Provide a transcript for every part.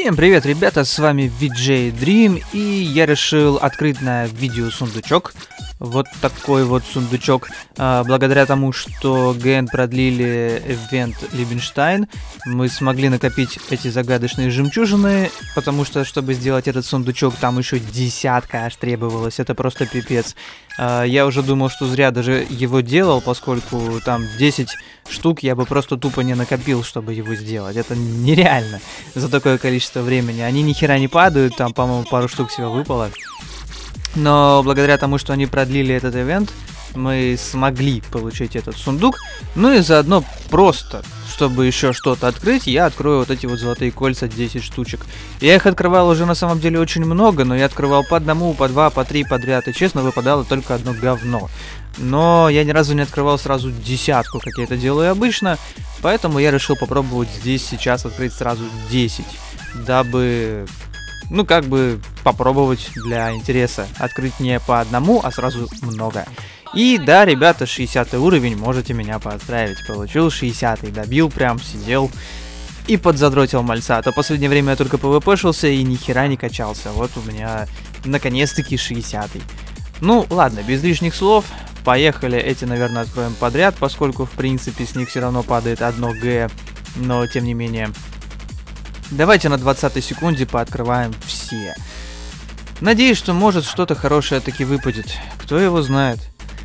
Всем привет, ребята, с вами VJ Dream, и я решил открыть на видео сундучок. Вот такой вот сундучок. Благодаря тому, что ГН продлили ивент Либенштайн, мы смогли накопить эти загадочные жемчужины, потому что, чтобы сделать этот сундучок, там еще десятка аж требовалось. Это просто пипец. Я уже думал, что зря даже его делал, поскольку там 10 штук я бы просто тупо не накопил, чтобы его сделать. Это нереально за такое количество времени. Они ни хера не падают, там, по-моему, пару штук всего выпало. Но благодаря тому, что они продлили этот ивент, мы смогли получить этот сундук. Ну и заодно просто, чтобы еще что-то открыть, я открою вот эти вот золотые кольца, 10 штучек. Я их открывал уже на самом деле очень много, но я открывал по одному, по два, по три подряд. И честно, выпадало только одно говно. Но я ни разу не открывал сразу десятку, как я это делаю обычно. Поэтому я решил попробовать здесь сейчас открыть сразу 10. Дабы... ну, как бы попробовать для интереса. Открыть не по одному, а сразу много. И да, ребята, 60 уровень, можете меня поздравить. Получил 60-й, добил, прям сидел и подзадротил мальца. А то в последнее время я только пвпшился и ни хера не качался. Вот у меня наконец-таки 60-й. Ну, ладно, без лишних слов. Поехали, эти, наверное, откроем подряд, поскольку, в принципе, с них все равно падает одно Г. Но, тем не менее... давайте на 20-й секунде пооткрываем все. Надеюсь, что может что-то хорошее таки выпадет. Кто его знает.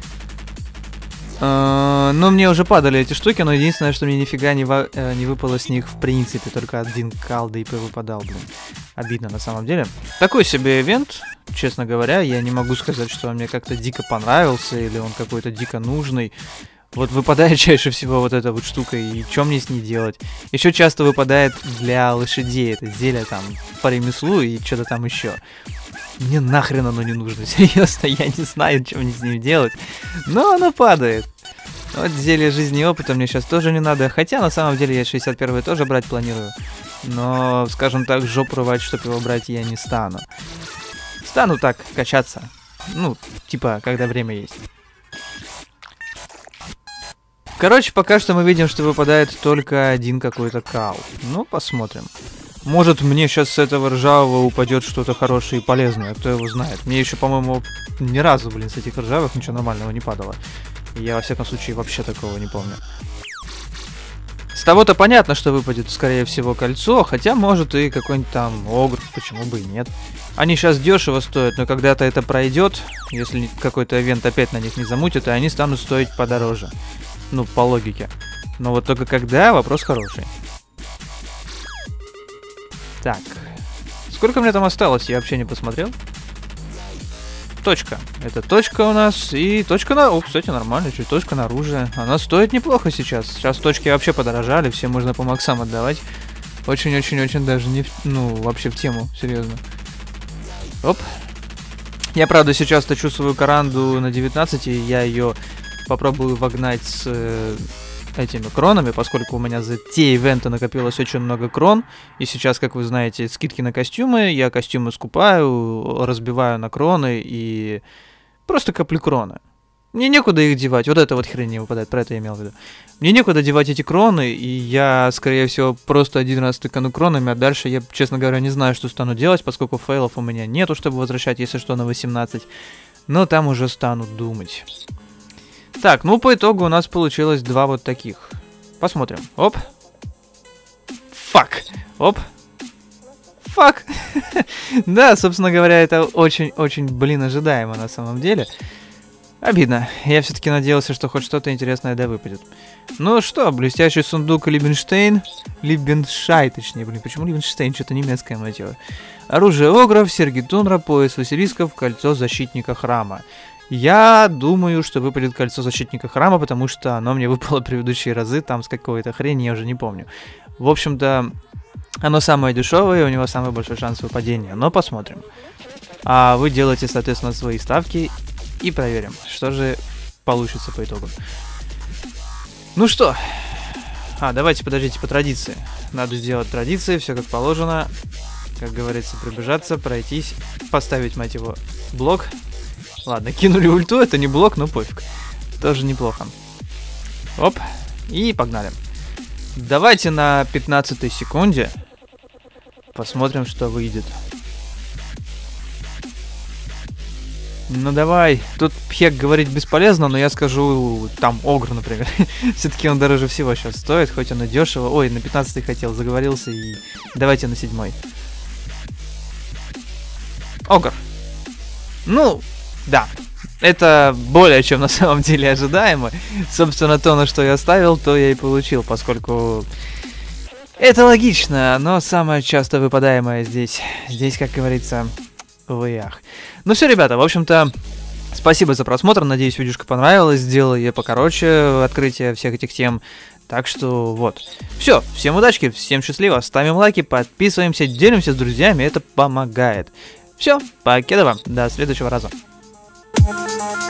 Но мне уже падали эти штуки, но единственное, что мне нифига не выпало с них в принципе. Только один калды и выпадал, блин. Обидно на самом деле. Такой себе ивент, честно говоря. Я не могу сказать, что он мне как-то дико понравился или он какой-то дико нужный. Вот выпадает чаще всего вот эта вот штука, и что мне с ней делать? Еще часто выпадает для лошадей это зелье там по ремеслу и что-то там еще. Мне нахрен оно не нужно, серьезно, я не знаю, что мне с ним делать. Но оно падает. Вот зелье жизни и опыта мне сейчас тоже не надо, хотя на самом деле я 61-й тоже брать планирую. Но, скажем так, жопу рвать, чтобы его брать, я не стану. Стану так, качаться. Ну, типа, когда время есть. Короче, пока что мы видим, что выпадает только один какой-то кал. Ну, посмотрим. Может, мне сейчас с этого ржавого упадет что-то хорошее и полезное, кто его знает. Мне еще, по-моему, ни разу, блин, с этих ржавых ничего нормального не падало. Я, во всяком случае, вообще такого не помню. С того-то понятно, что выпадет, скорее всего, кольцо, хотя, может, и какой-нибудь там огр, почему бы и нет. Они сейчас дешево стоят, но когда-то это пройдет, если какой-то ивент опять на них не замутит, и они станут стоить подороже. Ну, по логике. Но вот только когда, вопрос хороший. Так. Сколько мне там осталось? Я вообще не посмотрел. Точка. Это точка у нас. И точка на... О, кстати, нормально. Чуть точка на оружие. Она стоит неплохо сейчас. Сейчас точки вообще подорожали. Все можно по максам отдавать. Очень-очень-очень даже не... ну, вообще в тему. Серьезно. Оп. Я, правда, сейчас точу свою каранду на 19. И я ее... попробую вогнать с этими кронами, поскольку у меня за те ивенты накопилось очень много крон. И сейчас, как вы знаете, скидки на костюмы. Я костюмы скупаю, разбиваю на кроны и просто коплю кроны. Мне некуда их девать. Вот это вот хрень не выпадает, про это я имел в виду. Мне некуда девать эти кроны, и я, скорее всего, просто один раз тыкану кронами, а дальше я, честно говоря, не знаю, что стану делать, поскольку фейлов у меня нету, чтобы возвращать, если что, на 18. Но там уже стану думать. Так, ну по итогу у нас получилось два вот таких. Посмотрим. Оп. Фак. Оп. Фак. Да, собственно говоря, это очень-очень, блин, ожидаемо на самом деле. Обидно. Я все-таки надеялся, что хоть что-то интересное да выпадет. Ну что, блестящий сундук Либенштейн. Либеншай, точнее, блин, почему Либенштейн? Что-то немецкое мотиво. Оружие огров, серьги Тунра, пояс василисков, кольцо защитника храма. Я думаю, что выпадет кольцо защитника храма, потому что оно мне выпало предыдущие разы, там с какой-то хрени, я уже не помню. В общем-то, оно самое дешевое, у него самый большой шанс выпадения, но посмотрим. А вы делаете, соответственно, свои ставки и проверим, что же получится по итогу. Ну что, давайте, подождите, по традиции. Надо сделать традиции, все как положено. Как говорится, пробежаться, пройтись, поставить, мать его, блок. Ладно, кинули ульту, это не блок, но пофиг. Тоже неплохо. Оп, и погнали. Давайте на 15-й секунде Посмотрим, что выйдет. Ну давай, тут Пхек говорить бесполезно, но я скажу, там, Огр, например. Все-таки он дороже всего сейчас стоит, хоть он и дешево. Ой, на 15 хотел, заговорился, и давайте на 7. Огр. Ну, да. Это более чем на самом деле ожидаемо. Собственно, то, на что я ставил, то я и получил, поскольку... Это логично, но самое часто выпадаемое здесь. Здесь, как говорится... Ах. Ну все, ребята, в общем-то, спасибо за просмотр, надеюсь, видюшка понравилась, сделал я покороче открытие всех этих тем, так что вот. Все, всем удачи, всем счастливо, ставим лайки, подписываемся, делимся с друзьями, это помогает. Все, покедова, до следующего раза.